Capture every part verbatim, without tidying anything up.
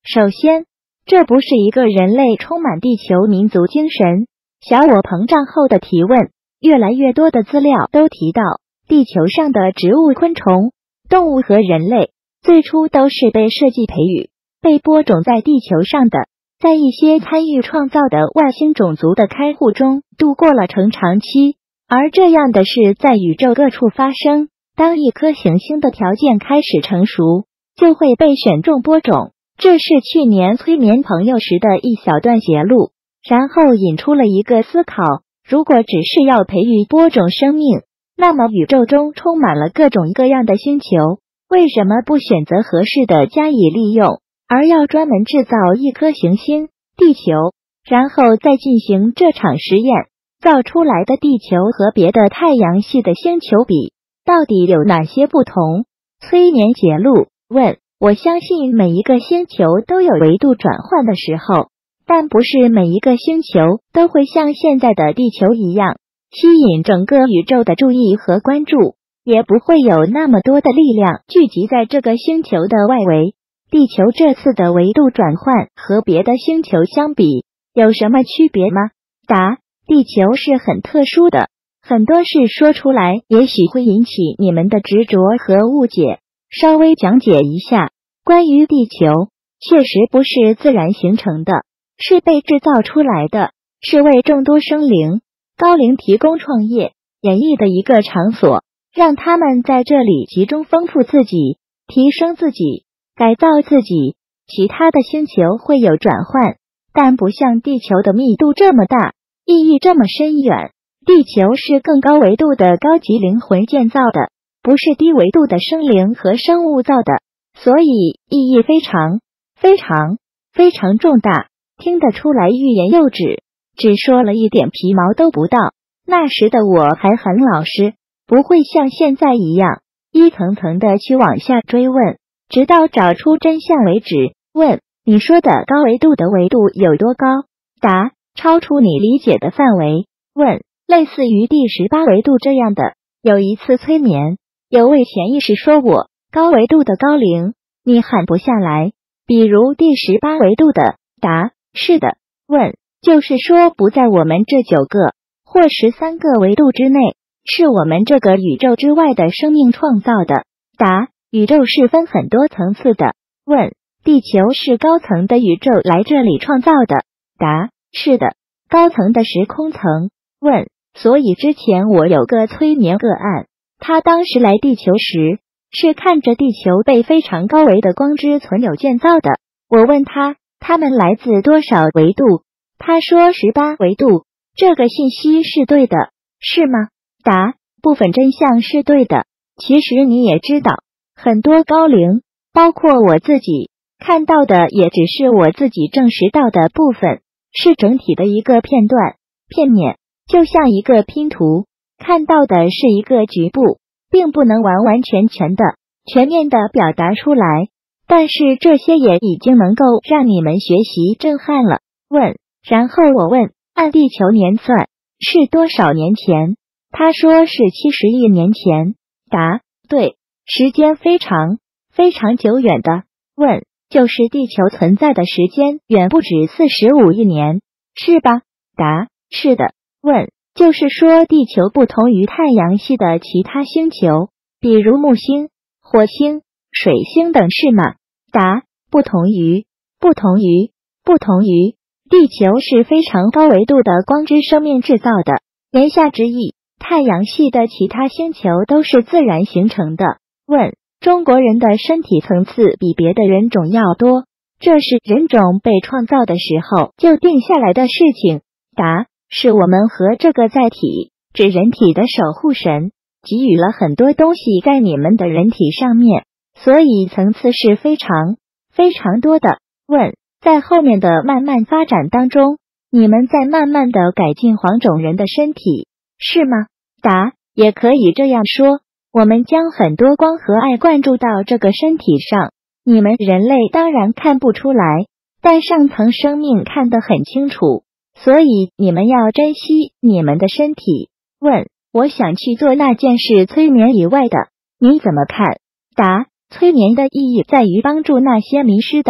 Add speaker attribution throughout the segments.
Speaker 1: 首先，这不是一个人类充满地球民族精神、小我膨胀后的提问。越来越多的资料都提到，地球上的植物、昆虫、动物和人类最初都是被设计培育、被播种在地球上的，在一些参与创造的外星种族的开户中度过了成长期。而这样的事在宇宙各处发生，当一颗行星的条件开始成熟，就会被选中播种。这是去年催眠朋友时的一小段节录，然后引出了一个思考：如果只是要培育播种生命，那么宇宙中充满了各种各样的星球，为什么不选择合适的加以利用，而要专门制造一颗行星地球，然后再进行这场实验？造出来的地球和别的太阳系的星球比，到底有哪些不同？催眠节录问：我相信每一个星球都有维度转换的时候，但不是每一个星球都会像现在的地球一样吸引整个宇宙的注意和关注，也不会有那么多的力量聚集在这个星球的外围。地球这次的维度转换和别的星球相比，有什么区别吗？答：地球是很特殊的，很多事说出来也许会引起你们的执着和误解。稍微讲解一下，关于地球，确实不是自然形成的，是被制造出来的，是为众多生灵、高龄提供创业、演绎的一个场所，让他们在这里集中丰富自己、提升自己、改造自己。其他的星球会有转换，但不像地球的密度这么大，意义这么深远。地球是更高维度的高级灵魂建造的，不是低维度的生灵和生物造的，所以意义非常非常非常重大。听得出来欲言又止，只说了一点皮毛都不到。那时的我还很老实，不会像现在一样一层层的去往下追问，直到找出真相为止。问：你说的高维度的维度有多高？答：超出你理解的范围。问：类似于第十八维度这样的。有一次催眠，有位潜意识说我高维度的高龄，你喊不下来，比如第十八维度的。答：是的。问：就是说不在我们这九个或十三个维度之内，是我们这个宇宙之外的生命创造的。答：宇宙是分很多层次的。问：地球是高层的宇宙来这里创造的。答：是的，高层的时空层。问：所以之前我有个催眠个案，他当时来地球时是看着地球被非常高维的光之存有建造的。我问他，他们来自多少维度？他说十八维度。这个信息是对的，是吗？答：部分真相是对的。其实你也知道，很多高龄，包括我自己，看到的也只是我自己证实到的部分，是整体的一个片段、片面，就像一个拼图，看到的是一个局部，并不能完完全全的、全面的表达出来。但是这些也已经能够让你们学习震撼了。问：然后我问，按地球年算是多少年前？他说是七十亿年前。答：对，时间非常非常久远的。问：就是地球存在的时间远不止四十五亿年，是吧？答：是的。问：就是说地球不同于太阳系的其他星球，比如木星、火星、水星等，是吗？答：不同于不同于不同于地球是非常高维度的光之生命制造的。言下之意，太阳系的其他星球都是自然形成的。问：中国人的身体层次比别的人种要多，这是人种被创造的时候就定下来的事情。答：是我们和这个载体，指人体的守护神，给予了很多东西在你们的人体上面，所以层次是非常非常多的。问：在后面的慢慢发展当中，你们在慢慢的改进黄种人的身体，是吗？答：也可以这样说，我们将很多光和爱灌注到这个身体上，你们人类当然看不出来，但上层生命看得很清楚，所以你们要珍惜你们的身体。问：我想去做那件事催眠以外的，你怎么看？答：催眠的意义在于帮助那些迷失的、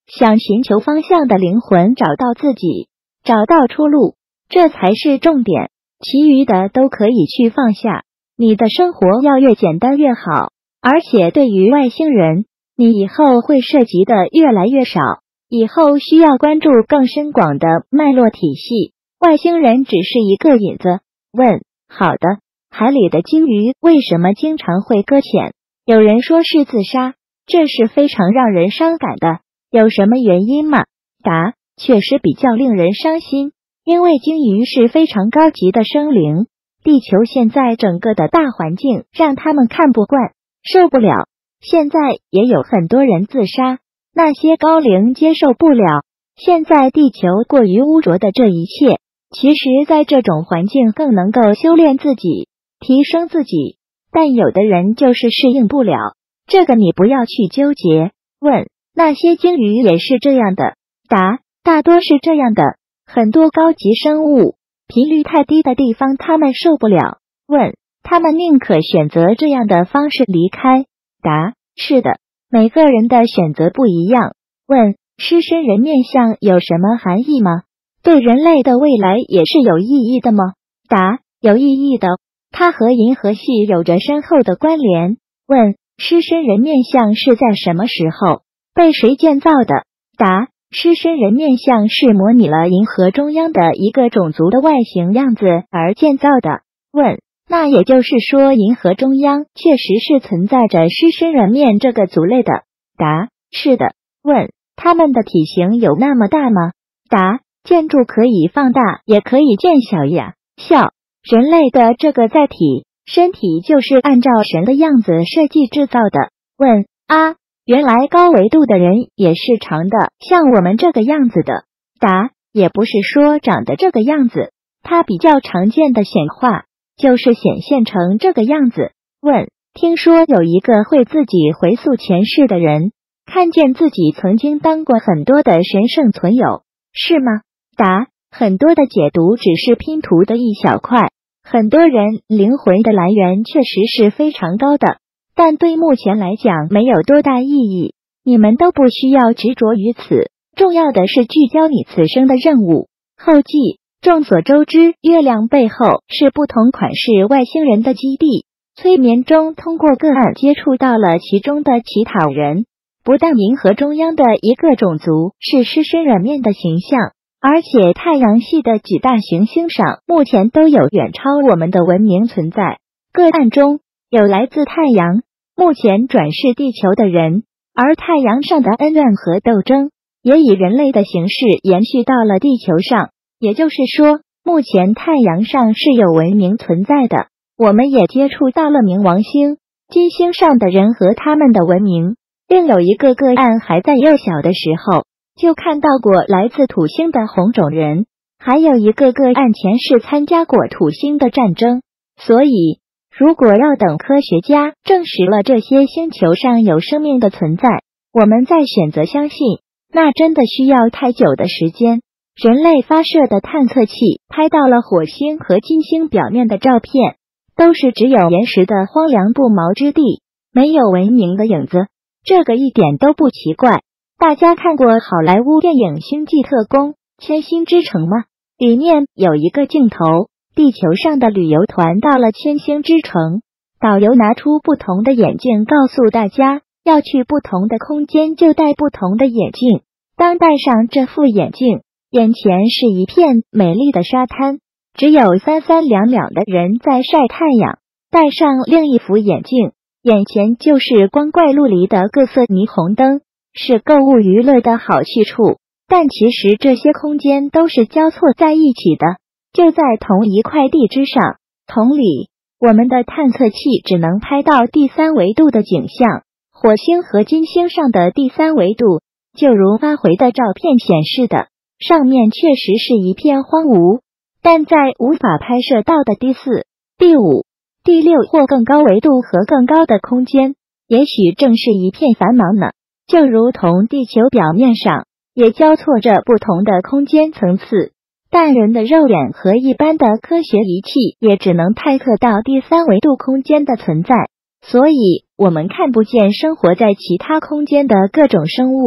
Speaker 1: 想寻求方向的灵魂找到自己，找到出路，这才是重点，其余的都可以去放下。你的生活要越简单越好，而且对于外星人，你以后会涉及的越来越少，以后需要关注更深广的脉络体系，外星人只是一个引子。问：好的，海里的鲸鱼为什么经常会搁浅？有人说是自杀，这是非常让人伤感的，有什么原因吗？答：确实比较令人伤心，因为鲸鱼是非常高级的生灵，地球现在整个的大环境让他们看不惯，受不了。现在也有很多人自杀，那些高灵接受不了现在地球过于污浊的这一切，其实在这种环境更能够修炼自己，提升自己，但有的人就是适应不了，这个你不要去纠结。问：那些鲸鱼也是这样的？答：大多是这样的，很多高级生物频率太低的地方他们受不了。问：他们宁可选择这样的方式离开？答：是的，每个人的选择不一样。问：狮身人面像有什么含义吗？对人类的未来也是有意义的吗？答：有意义的，它和银河系有着深厚的关联。问：狮身人面像是在什么时候被谁建造的？答：狮身人面像是模拟了银河中央的一个种族的外形样子而建造的。问：那也就是说银河中央确实是存在着狮身人面这个族类的？答：是的。问：它们的体型有那么大吗？答：建筑可以放大也可以减小呀。笑：人类的这个载体身体就是按照神的样子设计制造的。问：啊，原来高维度的人也是长的像我们这个样子的？答：也不是说长得这个样子，它比较常见的显化就是显现成这个样子。问：听说有一个会自己回溯前世的人，看见自己曾经当过很多的神圣存有，是吗？答：很多的解读只是拼图的一小块，很多人灵魂的来源确实是非常高的，但对目前来讲没有多大意义，你们都不需要执着于此，重要的是聚焦你此生的任务。后记：众所周知，月亮背后是不同款式外星人的基地，催眠中通过个案接触到了其中的乞讨人，不但银河中央的一个种族是狮身人面的形象，而且太阳系的几大行星上目前都有远超我们的文明存在。个案中有来自太阳，目前转世地球的人，而太阳上的恩怨和斗争也以人类的形式延续到了地球上，也就是说，目前太阳上是有文明存在的。我们也接触到了冥王星、金星上的人和他们的文明。另有一个个案还在幼小的时候就看到过来自土星的红种人，还有一个个案前世参加过土星的战争。所以如果要等科学家证实了这些星球上有生命的存在，我们再选择相信，那真的需要太久的时间。人类发射的探测器拍到了火星和金星表面的照片，都是只有岩石的荒凉不毛之地，没有文明的影子，这个一点都不奇怪。大家看过好莱坞电影《星际特工：千星之城》吗？里面有一个镜头，地球上的旅游团到了千星之城，导游拿出不同的眼镜告诉大家，要去不同的空间就戴不同的眼镜。当戴上这副眼镜，眼前是一片美丽的沙滩，只有三三两两的人在晒太阳。戴上另一副眼镜，眼前就是光怪陆离的各色霓虹灯，是购物娱乐的好去处。但其实这些空间都是交错在一起的，就在同一块地之上。同理，我们的探测器只能拍到第三维度的景象，火星和金星上的第三维度，就如发回的照片显示的，上面确实是一片荒芜，但在无法拍摄到的第四、第五、第六或更高维度和更高的空间，也许正是一片繁忙呢。就如同地球表面上也交错着不同的空间层次，但人的肉眼和一般的科学仪器也只能探测到第三维度空间的存在，所以我们看不见生活在其他空间的各种生物。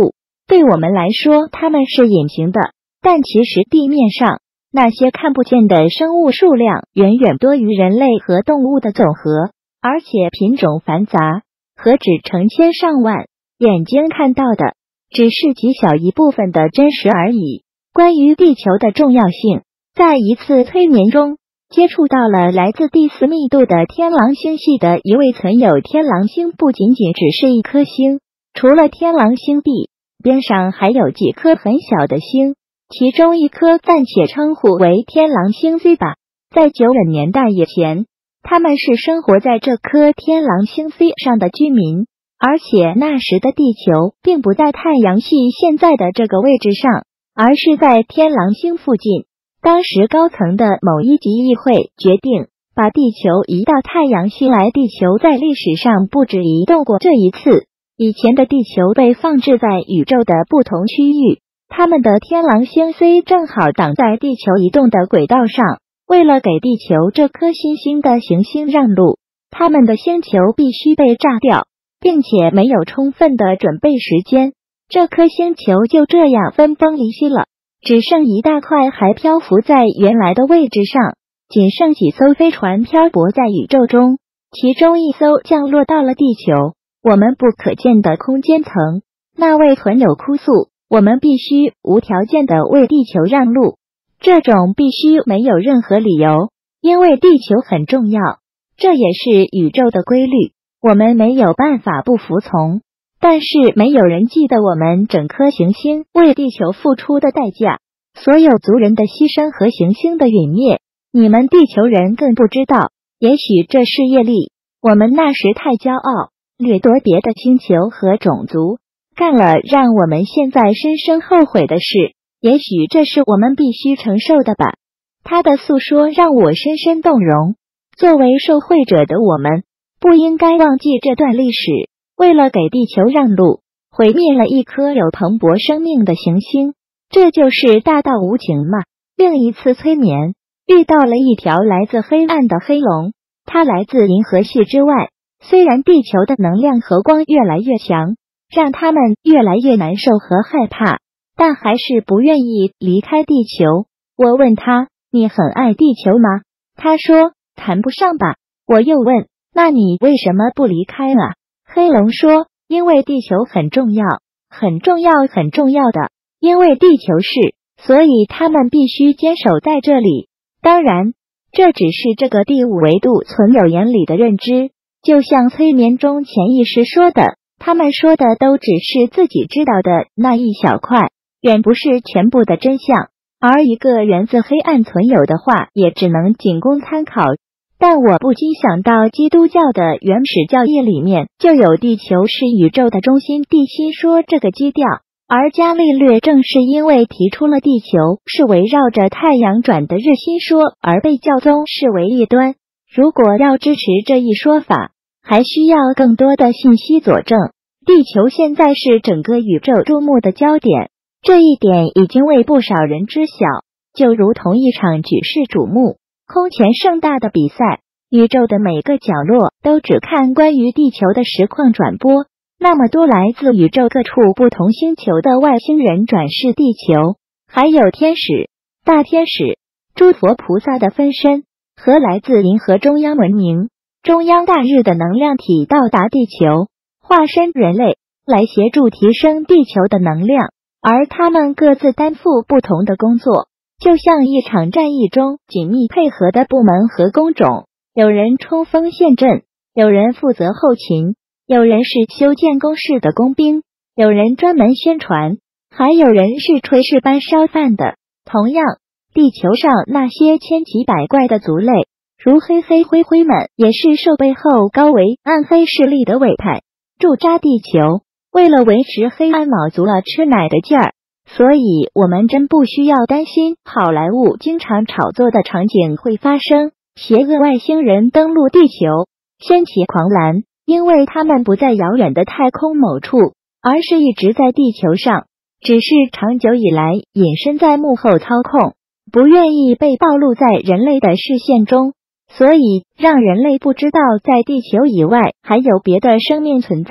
Speaker 1: 对我们来说，它们是隐形的，但其实地面上那些看不见的生物数量远远多于人类和动物的总和，而且品种繁杂，何止成千上万，眼睛看到的只是极小一部分的真实而已。关于地球的重要性，在一次催眠中接触到了来自第四密度的天狼星系的一位存有。天狼星不仅仅只是一颗星，除了天狼星地边上还有几颗很小的星，其中一颗暂且称呼为天狼星 Z 吧。在久远年代以前，他们是生活在这颗天狼星 Z 上的居民，而且那时的地球并不在太阳系现在的这个位置上，而是在天狼星附近。当时高层的某一级议会决定把地球移到太阳系来。地球在历史上不止移动过这一次，以前的地球被放置在宇宙的不同区域，他们的天狼星 C 正好挡在地球移动的轨道上。为了给地球这颗新兴的行星让路，他们的星球必须被炸掉，并且没有充分的准备时间，这颗星球就这样分崩离析了，只剩一大块还漂浮在原来的位置上，仅剩几艘飞船漂泊在宇宙中，其中一艘降落到了地球，我们不可见的空间层。那位存有哭诉，我们必须无条件的为地球让路，这种必须没有任何理由，因为地球很重要，这也是宇宙的规律，我们没有办法不服从。但是没有人记得我们整颗行星为地球付出的代价，所有族人的牺牲和行星的陨灭，你们地球人更不知道。也许这是业力，我们那时太骄傲，掠夺别的星球和种族，干了让我们现在深深后悔的事，也许这是我们必须承受的吧。他的诉说让我深深动容，作为受惠者的我们，不应该忘记这段历史。为了给地球让路，毁灭了一颗有蓬勃生命的行星，这就是大道无情嘛。另一次催眠，遇到了一条来自黑暗的黑龙，它来自银河系之外，虽然地球的能量和光越来越强，让他们越来越难受和害怕，但还是不愿意离开地球。我问他，你很爱地球吗？他说，谈不上吧。我又问，那你为什么不离开啊？黑龙说，因为地球很重要，很重要很重要的，因为地球是，所以他们必须坚守在这里。当然，这只是这个第五维度存有眼里的认知，就像催眠中潜意识说的，他们说的都只是自己知道的那一小块，远不是全部的真相，而一个源自黑暗存有的话也只能仅供参考。但我不禁想到基督教的原始教义里面就有地球是宇宙的中心地心说这个基调，而伽利略正是因为提出了地球是围绕着太阳转的日心说而被教宗视为异端。如果要支持这一说法，还需要更多的信息佐证。地球现在是整个宇宙注目的焦点，这一点已经为不少人知晓，就如同一场举世瞩目空前盛大的比赛，宇宙的每个角落都只看关于地球的实况转播，那么多来自宇宙各处不同星球的外星人转世地球，还有天使、大天使、诸佛菩萨的分身，和来自银河中央文明、中央大日的能量体到达地球，化身人类，来协助提升地球的能量，而他们各自担负不同的工作，就像一场战役中紧密配合的部门和工种，有人冲锋陷阵，有人负责后勤，有人是修建工事的工兵，有人专门宣传，还有人是炊事班烧饭的。同样，地球上那些千奇百怪的族类，如黑黑灰灰们，也是受背后高维暗黑势力的委派，驻扎地球，为了维持黑暗卯足了吃奶的劲儿。所以我们真不需要担心好莱坞经常炒作的场景会发生，邪恶外星人登陆地球，掀起狂澜，因为他们不在遥远的太空某处，而是一直在地球上，只是长久以来隐身在幕后操控，不愿意被暴露在人类的视线中，所以让人类不知道在地球以外还有别的生命存在。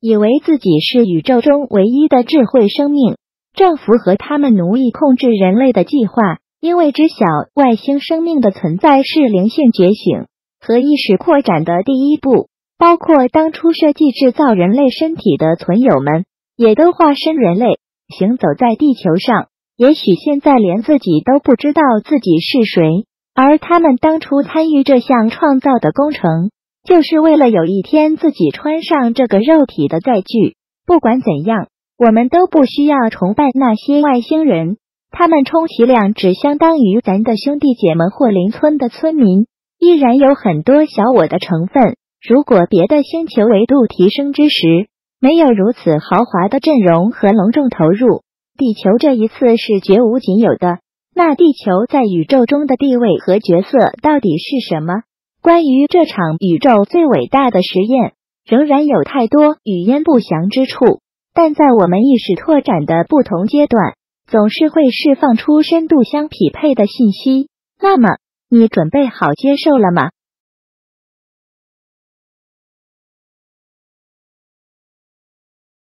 Speaker 1: 以为自己是宇宙中唯一的智慧生命。政府和他们奴役控制人类的计划，因为知晓外星生命的存在是灵性觉醒和意识扩展的第一步，包括当初设计制造人类身体的存有们，也都化身人类，行走在地球上。也许现在连自己都不知道自己是谁，而他们当初参与这项创造的工程，就是为了有一天自己穿上这个肉体的载具。不管怎样，我们都不需要崇拜那些外星人，他们充其量只相当于咱的兄弟姐们或邻村的村民，依然有很多小我的成分。如果别的星球维度提升之时，没有如此豪华的阵容和隆重投入，地球这一次是绝无仅有的。那地球在宇宙中的地位和角色到底是什么？关于这场宇宙最伟大的实验，仍然有太多语焉不详之处，但在我们意识拓展的不同阶段，总是会释放出深度相匹配的信息。那么，你准备好接受了吗？